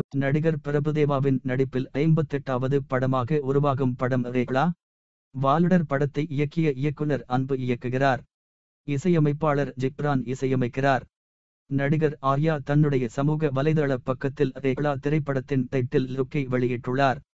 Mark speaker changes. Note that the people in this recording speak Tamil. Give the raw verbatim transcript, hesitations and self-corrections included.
Speaker 1: நடிகர் பிரபுதேவாவின் நடிப்பில் ஐம்பத்தெட்டாவது படமாக உருவாகும் படம் ரேக்ளா. வாலுடர் படத்தை இயக்கிய இயக்குனர் அன்பு இயக்குகிறார். இசையமைப்பாளர் ஜிப்ரான் இசையமைக்கிறார். நடிகர் ஆர்யா தன்னுடைய சமூக வலைதள பக்கத்தில் ரேக்ளா திரைப்படத்தின் டைட்டில் லுக்கை வெளியிட்டுள்ளார்.